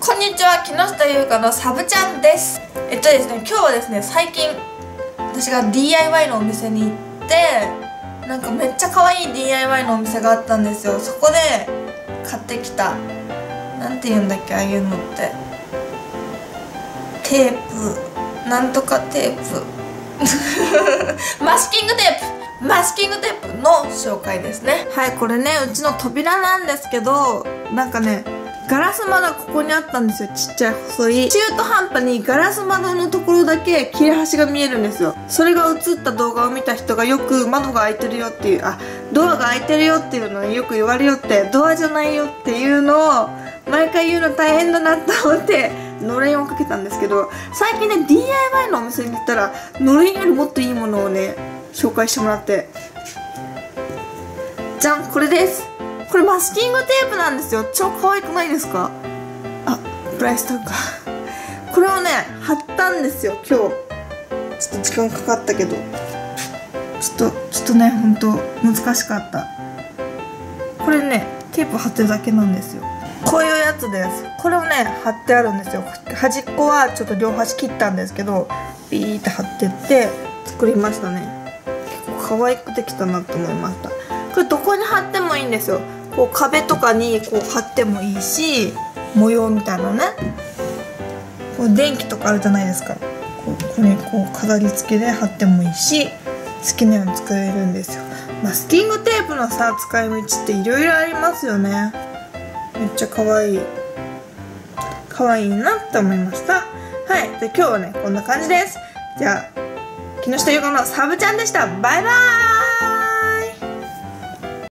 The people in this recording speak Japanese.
こんにちは、木下優香のサブちゃんです。ですね、今日はですね、最近私が DIY のお店に行って、なんかめっちゃ可愛い DIY のお店があったんですよ。そこで買ってきた、なんて言うんだっけ、ああいうのって、テープ、なんとかテープマスキングテープの紹介ですね。はい、これね、うちの扉なんですけど、なんかね、ガラス窓がここにあったんですよ。ちっちゃい細い中途半端にガラス窓のところだけ切れ端が見えるんですよ。それが映った動画を見た人がよく窓が開いてるよっていう、ドアが開いてるよっていうのをよく言われるよって、ドアじゃないよっていうのを毎回言うの大変だなと思ってのれんをかけたんですけど、最近ね DIY のお店に行ったらのれんよりもっといいものをね紹介してもらって、じゃん、これです。これマスキングテープなんですよ。超可愛くないですか？プライスタグかこれをね貼ったんですよ今日。ちょっと時間かかったけど、ちょっとねほんと難しかった。これねテープ貼ってるだけなんですよ。こういうやつです。これをね貼ってあるんですよ。端っこはちょっと両端切ったんですけど、ビーって貼ってって作りましたね。結構可愛くできたなと思いました。これどこに貼ってもいいんですよ。こう壁とかにこう貼ってもいいし、模様みたいなね、こう電気とかあるじゃないですか、ここにこう飾り付けで貼ってもいいし、好きなように作れるんですよ。マスキングテープのさ使い道っていろいろありますよね。めっちゃ可愛いなって思いました。はい、で今日はねこんな感じです。じゃあ木下優香のサブちゃんでした。バイバーイ。